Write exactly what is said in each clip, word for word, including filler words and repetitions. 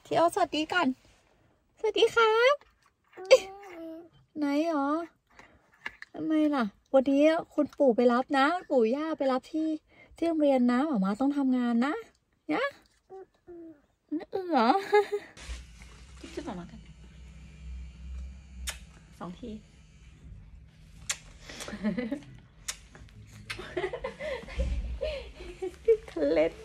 ทีโอสวัสดีก่อนสวัสดีครับไหนหรอทำไมล่ะวันนี้คุณปู่ไปรับนะปู่ย่าไปรับที่ที่โรงเรียนนะหมามาต้องทำงานนะเนี่ยเออเหรอจิ๊บจิ๊บหมามากันสองทีเล่น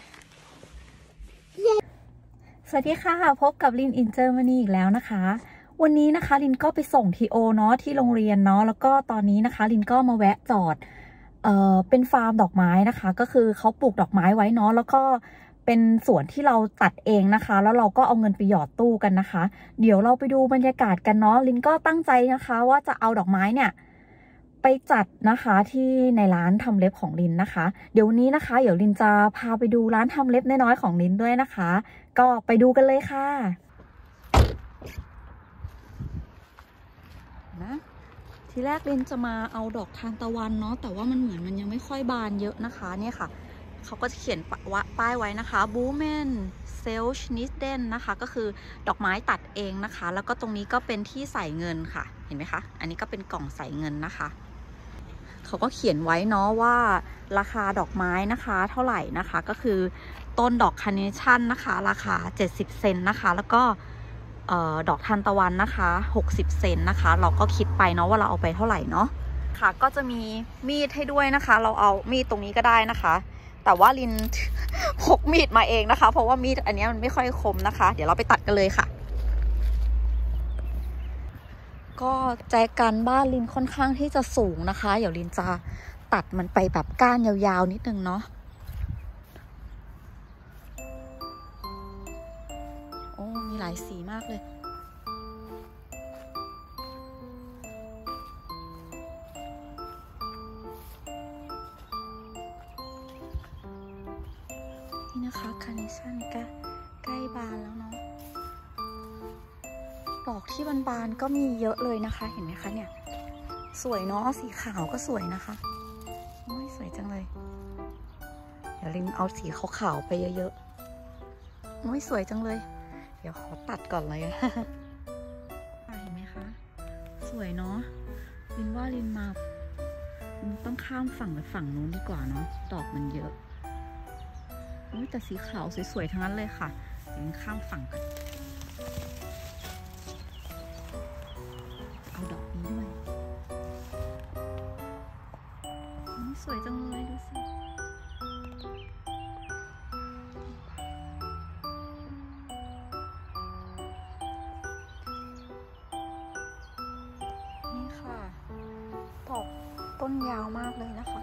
สวัสดีค่ะพบกับลินอินเจอร์มานีอีกแล้วนะคะวันนี้นะคะลินก็ไปส่งทีโอเนาะที่โรงเรียนเนาะแล้วก็ตอนนี้นะคะลินก็มาแวะจอดเอ่อเป็นฟาร์มดอกไม้นะคะก็คือเขาปลูกดอกไม้ไว้เนาะแล้วก็เป็นสวนที่เราตัดเองนะคะแล้วเราก็เอาเงินไปหยอดตู้กันนะคะเดี๋ยวเราไปดูบรรยากาศกันเนาะลินก็ตั้งใจนะคะว่าจะเอาดอกไม้เนี่ยไปจัดนะคะที่ในร้านทำเล็บของลินนะคะเดี๋ยววันนี้นะคะเดี๋ยวลินจะพาไปดูร้านทำเล็บน้อยๆของลินด้วยนะคะก็ไปดูกันเลยค่ะนะทีแรกลินจะมาเอาดอกทานตะวันเนาะแต่ว่ามันเหมือนมันยังไม่ค่อยบานเยอะนะคะเนี่ยค่ะเขาก็จะเขียนป้ายไว้นะคะบูเมนเซลชนิสเดนนะคะก็คือดอกไม้ตัดเองนะคะแล้วก็ตรงนี้ก็เป็นที่ใส่เงินค่ะเห็นไหมคะอันนี้ก็เป็นกล่องใส่เงินนะคะเขาก็เขียนไว้เนาะว่าราคาดอกไม้นะคะเท่าไหร่นะคะก็คือต้นดอกคาร์เนชั่นนะคะราคาเจ็ดสิบเซนต์นะคะแล้วก็ดอกทานตะวันนะคะหกสิบเซนต์นะคะเราก็คิดไปเนาะว่าเราเอาไปเท่าไหร่เนาะค่ะก็จะมีมีดให้ด้วยนะคะเราเอามีดตรงนี้ก็ได้นะคะแต่ว่าลินพกมีดมาเองนะคะเพราะว่ามีดอันนี้มันไม่ค่อยคมนะคะเดี๋ยวเราไปตัดกันเลยค่ะก็แจกันบ้านลินค่อนข้างที่จะสูงนะคะเดี๋ยวลินจะตัดมันไปแบบก้านยาวๆนิดนึงเนาะโอ้มีหลายสีมากเลยนี่นะคะคาร์เนชั่นก็ใกล้บานแล้วเนาะดอกที่บานๆก็มีเยอะเลยนะคะเห็นไหมคะเนี่ยสวยเนาะสีขาวก็สวยนะคะโอ้ยสวยจังเลยเดี๋ยวลินเอาสีขาวๆไปเยอะๆโอ้ยสวยจังเลยเดี๋ยวขอตัดก่อนเลยเห็นไหมคะสวยเนาะลินว่าลินมาลินต้องข้ามฝั่งไปฝั่งนู้นดีกว่าเนาะดอกมันเยอะโอ้ยแต่สีขาวสวยๆทั้งนั้นเลยค่ะลินข้ามฝั่งกันเอาดอกนี้ด้วยสวยจังเลยดูสินี่ค่ะดอกต้นยาวมากเลยนะคะ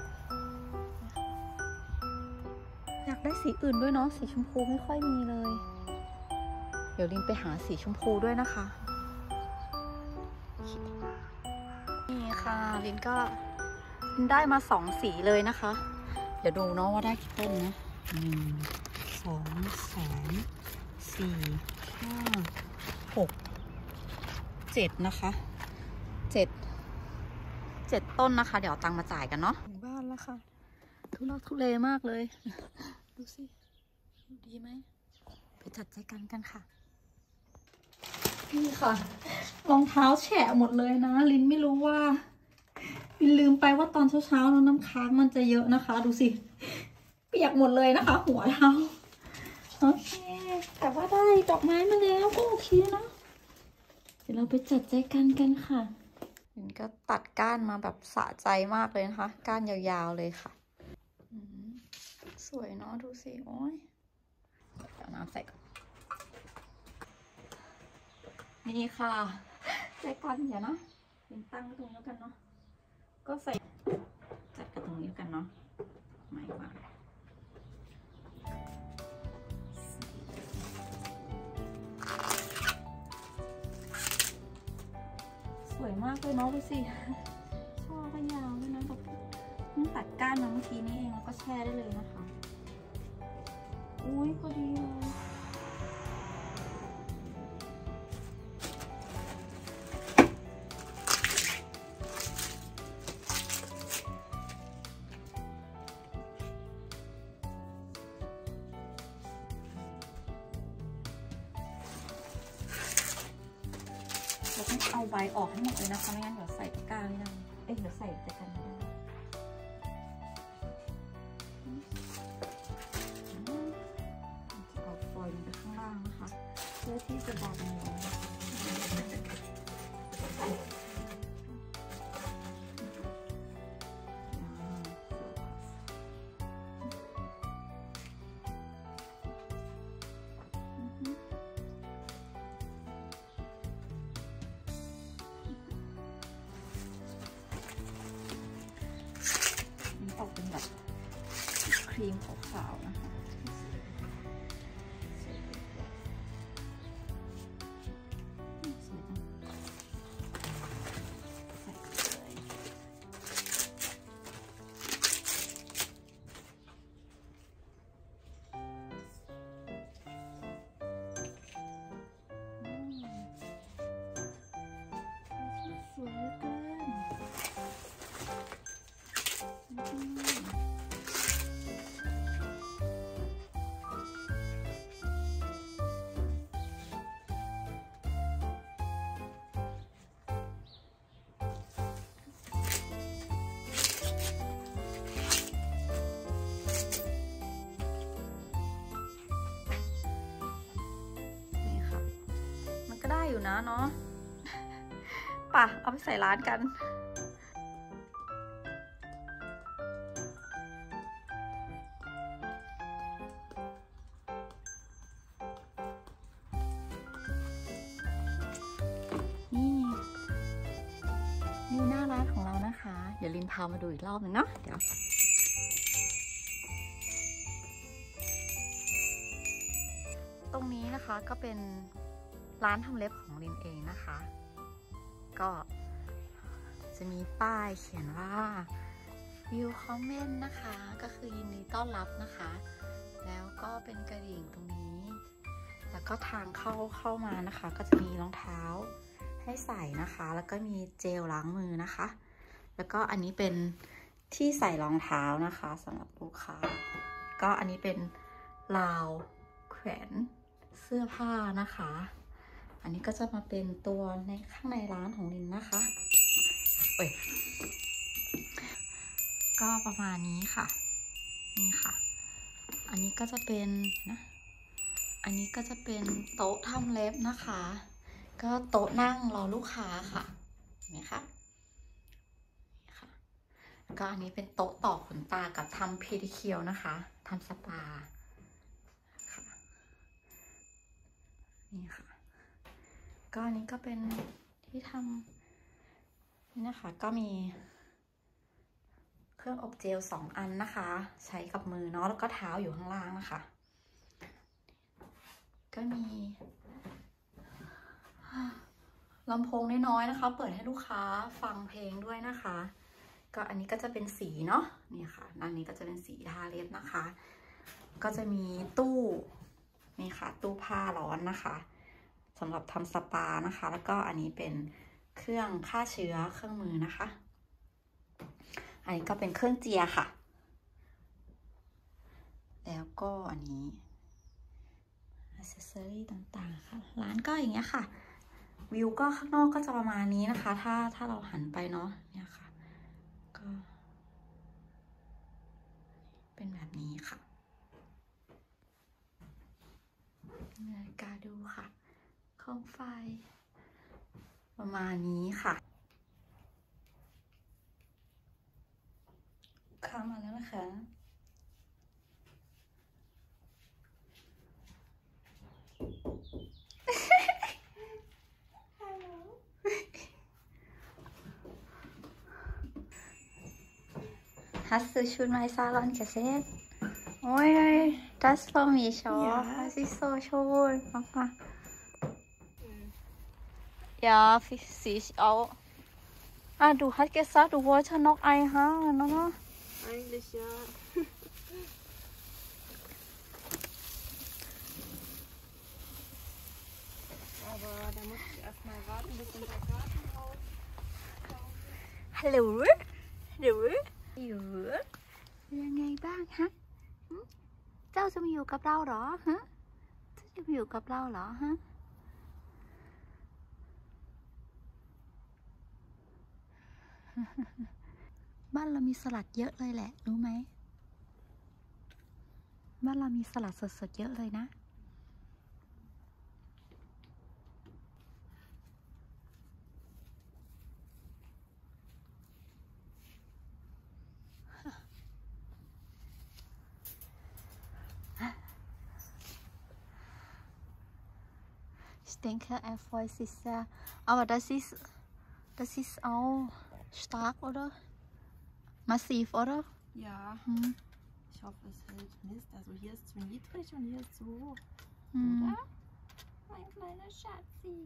อยากได้สีอื่นด้วยเนาะสีชมพูไม่ค่อยมีเลยเดี๋ยวลินไปหาสีชมพูด้วยนะคะนี่ค่ะลินก็ลินได้มาสองสีเลยนะคะเดี๋ยวดูเนาะว่าได้กี่ต้นนะหนึ่งสองสามสี่ห้าหกเจ็ดนะคะเจ็ดเจ็ดต้นนะคะเดี๋ยวเอาตังค์มาจ่ายกันเนาะถึงบ้านแล้วค่ะทุลักทุเลมากเลยดูสิดีไหมไปจัดใจกันกันค่ะนี่ค่ะรองเท้าแฉะหมดเลยนะลินไม่รู้ว่าลินลืมไปว่าตอนเช้าๆน้ำค้างมันจะเยอะนะคะดูสิเปียกหมดเลยนะคะหัวเท้าโอเคแต่ว่าได้ดอกไม้มาแล้วก็โอเคนะเดี๋ยวเราไปจัดใจกันกันค่ะลินก็ตัดก้านมาแบบสะใจมากเลยนะคะก้านยาวๆเลยค่ะสวยเนาะดูสิโอ้ยเดี๋ยวน้ำใส่ก่อนนี่ค่ะใจกันเดี๋ยวนะลินตั้งไว้ตรงนี้แล้วกันเนาะก็ใส่จัดกันตรงนี้กันเนาะไม่ว่าสวยมากเลยเนาะดูสิช่อก็ยาวด้วยนะแบบนี่ตัดก้านมาเมื่อกี้นี่เองแล้วก็แช่ได้เลยนะคะอุ้ยพอดีเลยใบออกให้หมดเลยนะคะไม่งั้นเดี๋ยวใส่ตะกร้าไม่ได้เอ๊ะเดี๋ยวใส่ตะกร้าไม่ได้จะเอาฟอยล์ไปข้างล่างนะคะเพื่อที่จะดันลงออกเป็นแบบครีมขาวๆนะคะสวยนะใส่เลยสวยเกินก็ได้อยู่นะเนาะป่ะเอาไปใส่ร้านกันนี่นี่หน้าร้านของเรานะคะเดี๋ยวลินพามาดูอีกรอบหนึ่งเนาะเดี๋ยวตรงนี้นะคะก็เป็นร้านทำเล็บของลินเองนะคะก็จะมีป้ายเขียนว่า view comment นะคะก็คือยินดีต้อนรับนะคะแล้วก็เป็นกระดิ่งตรงนี้แล้วก็ทางเข้าเข้ามานะคะก็จะมีรองเท้าให้ใส่นะคะแล้วก็มีเจลล้างมือนะคะแล้วก็อันนี้เป็นที่ใส่รองเท้านะคะสำหรับลูกค้าก็อันนี้เป็นราวแขวนเสื้อผ้านะคะอันนี้ก็จะมาเป็นตัวในข้างในร้านของลินนะคะเอ้ยก็ประมาณนี้ค่ะนี่ค่ะอันนี้ก็จะเป็นนะอันนี้ก็จะเป็นโต๊ะทำเล็บนะคะก็โต๊ะนั่งรอลูกค้าค่ะเห็นไหมคะนี่ค่ะก็อันนี้เป็นโต๊ะต่อขนตากับทำเพดิเคียวนะคะทำสปาค่ะนี่ค่ะก็อันนี้ก็เป็นที่ทำนี่นะคะก็มีเครื่องอบเจลสองอันนะคะใช้กับมือเนาะแล้วก็เท้าอยู่ข้างล่างนะคะก็มีลำโพงน้อยๆนะคะเปิดให้ลูกค้าฟังเพลงด้วยนะคะก็อันนี้ก็จะเป็นสีเนาะนี่ค่ะด้านนี้ก็จะเป็นสีทาเล็บนะคะก็จะมีตู้นี่ค่ะตู้ผ้าร้อนนะคะสำหรับทำสปานะคะแล้วก็อันนี้เป็นเครื่องฆ่าเชื้อเครื่องมือนะคะอันนี้ก็เป็นเครื่องเจียค่ะแล้วก็อันนี้อิสเซอรี่ต่างๆค่ะร้านก็อย่างเงี้ยค่ะวิวก็ข้างนอกก็จะประมาณนี้นะคะถ้าถ้าเราหันไปเนาะเนี่ยค่ะก็เป็นแบบนี้ค่ะนาฬิกาดูค่ะโคมไฟประมาณนี้ค่ะเข้ามาแล้วนะคะ Hast du schon mal Salon gesehen? Oi, das für mich auch. Ja. Das ist so schön. Mama. Ja, ich auch. Ah, du hast gesagt, du wolltest noch ein haben, oder? Eigentlich ja. Aber da muss ich erstmal warten, bis unser Garten raus. Hallo? Hallo? อยู่ยังไงบ้างฮะเจ้าจะมาอยู่กับเราเหรอฮะเจ้าจะมาอยู่กับเราเหรอฮะบ้านเรามีสลัดเยอะเลยแหละรู้ไหมบ้านเรามีสลัดสดๆเยอะเลยนะIch denke, Erfolg ist sehr, aber das ist, das ist auch stark, oder? Massiv, oder? Ja. Hm. Ich hoffe, es hält Mist. Also hier ist zu niedrig und hier ist zu hoch. Hm. Oder? Mein kleiner Schatzi.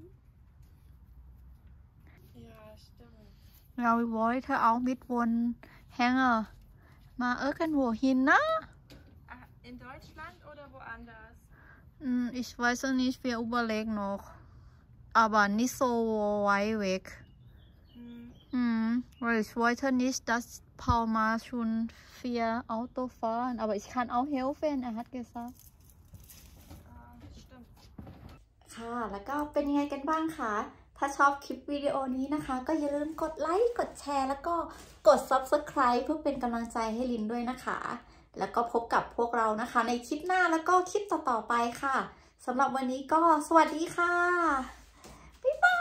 Ja, stimmt. เราไว้เธอเอามิดวนแฮงเออร์มาเออกันหัวหินนะ Ah, in Deutschland oder woanders? Hm, ich weiß nicht, wir überlegen noch. Aber nicht so weit weg. Hm. Hm, weil ich wollte nicht, dass Paul mal schon vier Auto fahren. Aber ich kann auch helfen, er hat gesagt. Ah, stimmt. ค่ะ แล้วก็เป็นยังไงกันบ้างคะ ถ้าชอบคลิปวิดีโอนี้นะคะ ก็อย่าลืมกดไลค์ กดแชร์ แล้วก็กด ซับสไครบ์ เพื่อเป็นกำลังใจให้ลินด้วยนะคะ แล้วก็พบกับพวกเรานะคะในคลิปหน้าแล้วก็คลิปต่อๆไปค่ะ สำหรับวันนี้ก็สวัสดีค่ะ บ๊ายบาย